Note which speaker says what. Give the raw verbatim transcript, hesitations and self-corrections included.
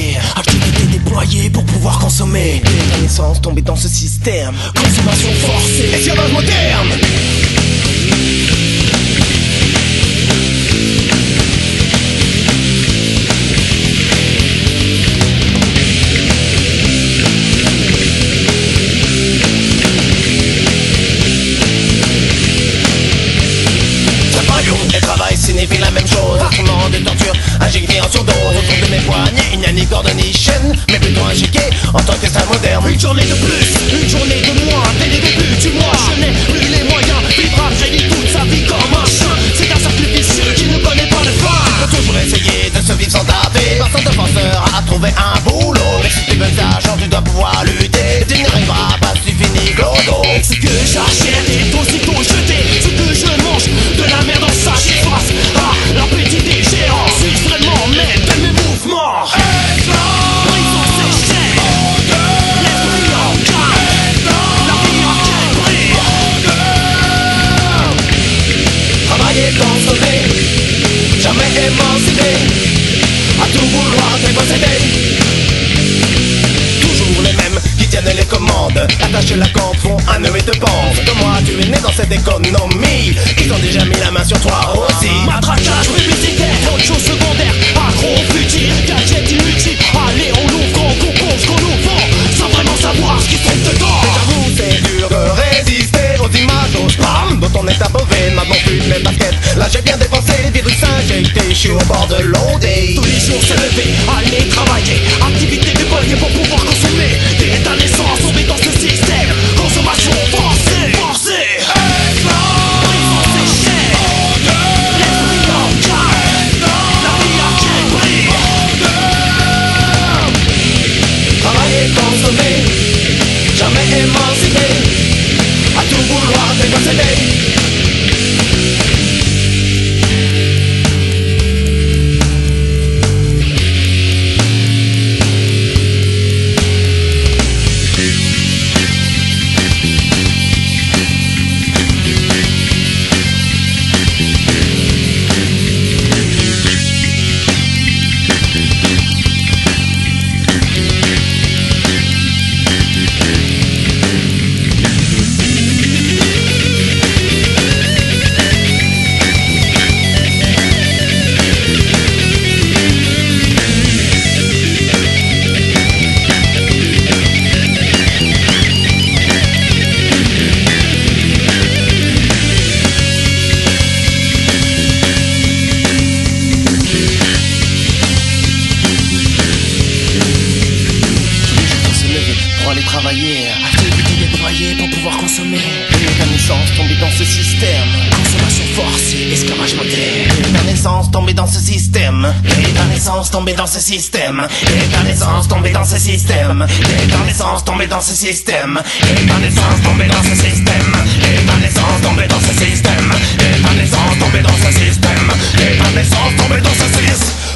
Speaker 1: travailler, activité déployée pour pouvoir consommer. La naissance tombée dans ce système, consommation forcée, esclavage moderne. Et travail signifie la même chose, instrument de torture, injecté en surdose autour de mes poignets, il n'y a ni corde ni chaîne, mais plutôt un chiquet en tant qu'esclave moderne. Une journée de plus, une journée de moins, dès les débuts du mois, je n'ai plus les moyens, vivra j'ai toute sa vie comme un chien. C'est un cercle vicieux qui ne connaît pas de fin. Faut toujours essayer de se vivre sans taper, personne de forceur à trouver un boulot. Mais si tu veux l'argent, tu dois pouvoir lutter, tu n'y arriveras pas si tu finis glodo. Ce que j'achète est aussitôt jeté, ce que je mange, de la merde en sachet. Face à l'appétit des géants, c'est extrêmement net de mes mouvements. Prison séchée, l'esprit en calme, la vie en quel prix. Travailler, consommer, jamais émancipé, à tout vouloir déposséder. Toujours les mêmes qui tiennent les commandes, attachent la corde, font un nœud et te pendent. Comme moi tu es né dans cette économie, ils ont déjà mis la main sur toi aussi. Matraquage publicitaire, autre chose secondaire, accro futile, gadget inutile. Allez on l'ouvre, on compose ce qu'on nous vend, sans vraiment savoir ce qui se trouve dedans. Mais j'avoue c'est dur de résister aux images, aux spams dont on est abreuvé. Maintenant plus de mes baskets, là j'ai bien dépensé, virus injecté, je suis au bord de l'O D. Tous les jours se lever, aller travailler, activité déployée pour pouvoir consommer. Dès ta naissance, on est dans ce système, consommation forcée, forcée. Prison séchée, l'esprit en calme, la vie à quel prix. Travailler, consommer, jamais émancipé, à tout vouloir déposséder. Travailler, activité déployée pour pouvoir consommer. Et la naissance tombée dans ce système, consommation forcée, esclavage moderne. Et la naissance tombée dans ce système, et la naissance tombée dans ce système, et la naissance tombée dans ce système, et la naissance tombée dans ce système, et la naissance tombée dans ce système, et la naissance tombée dans ce système, et la naissance tombée dans ce système, et la naissance tombée dans ce système.